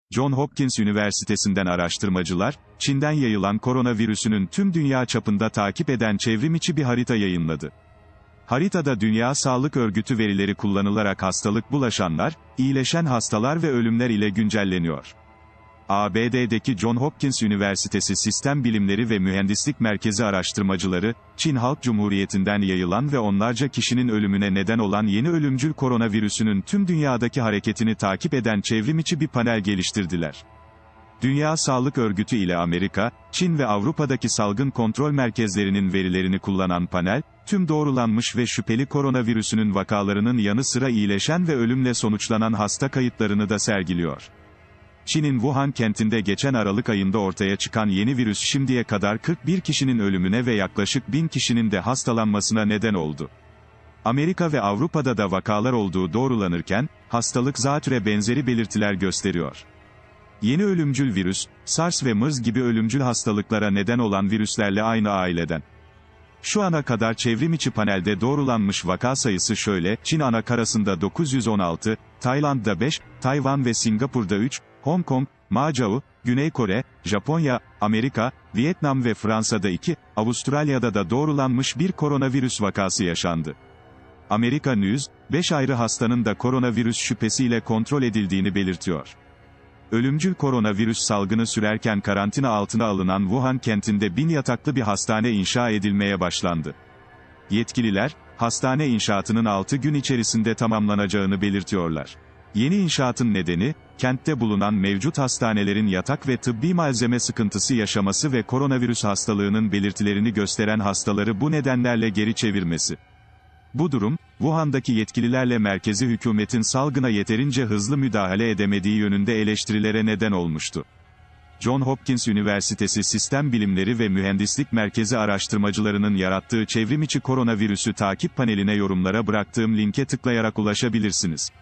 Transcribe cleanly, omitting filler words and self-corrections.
Johns Hopkins Üniversitesi'nden araştırmacılar, Çin'den yayılan koronavirüsünün tüm dünya çapında takip eden çevrimiçi bir harita yayınladı. Haritada Dünya Sağlık Örgütü verileri kullanılarak hastalık bulaşanlar, iyileşen hastalar ve ölümler ile güncelleniyor. ABD'deki Johns Hopkins Üniversitesi Sistem Bilimleri ve Mühendislik Merkezi araştırmacıları, Çin Halk Cumhuriyeti'nden yayılan ve onlarca kişinin ölümüne neden olan yeni ölümcül koronavirüsünün tüm dünyadaki hareketini takip eden çevrimiçi bir panel geliştirdiler. Dünya Sağlık Örgütü ile Amerika, Çin ve Avrupa'daki salgın kontrol merkezlerinin verilerini kullanan panel, tüm doğrulanmış ve şüpheli koronavirüsünün vakalarının yanı sıra iyileşen ve ölümle sonuçlanan hasta kayıtlarını da sergiliyor. Çin'in Wuhan kentinde geçen Aralık ayında ortaya çıkan yeni virüs şimdiye kadar 41 kişinin ölümüne ve yaklaşık 1000 kişinin de hastalanmasına neden oldu. Amerika ve Avrupa'da da vakalar olduğu doğrulanırken, hastalık zatüre benzeri belirtiler gösteriyor. Yeni ölümcül virüs, SARS ve MERS gibi ölümcül hastalıklara neden olan virüslerle aynı aileden. Şu ana kadar çevrimiçi panelde doğrulanmış vaka sayısı şöyle: Çin anakarasında 916, Tayland'da 5, Tayvan ve Singapur'da 3, Hong Kong, Macao, Güney Kore, Japonya, Amerika, Vietnam ve Fransa'da 2, Avustralya'da da doğrulanmış bir koronavirüs vakası yaşandı. Amerika News, 5 ayrı hastanın da koronavirüs şüphesiyle kontrol edildiğini belirtiyor. Ölümcül koronavirüs salgını sürerken karantina altına alınan Wuhan kentinde 1000 yataklı bir hastane inşa edilmeye başlandı. Yetkililer, hastane inşaatının 6 gün içerisinde tamamlanacağını belirtiyorlar. Yeni inşaatın nedeni, kentte bulunan mevcut hastanelerin yatak ve tıbbi malzeme sıkıntısı yaşaması ve koronavirüs hastalığının belirtilerini gösteren hastaları bu nedenlerle geri çevirmesi. Bu durum, Wuhan'daki yetkililerle merkezi hükümetin salgına yeterince hızlı müdahale edemediği yönünde eleştirilere neden olmuştu. Johns Hopkins Üniversitesi Sistem Bilimleri ve Mühendislik Merkezi araştırmacılarının yarattığı çevrimiçi koronavirüsü takip paneline yorumlara bıraktığım linke tıklayarak ulaşabilirsiniz.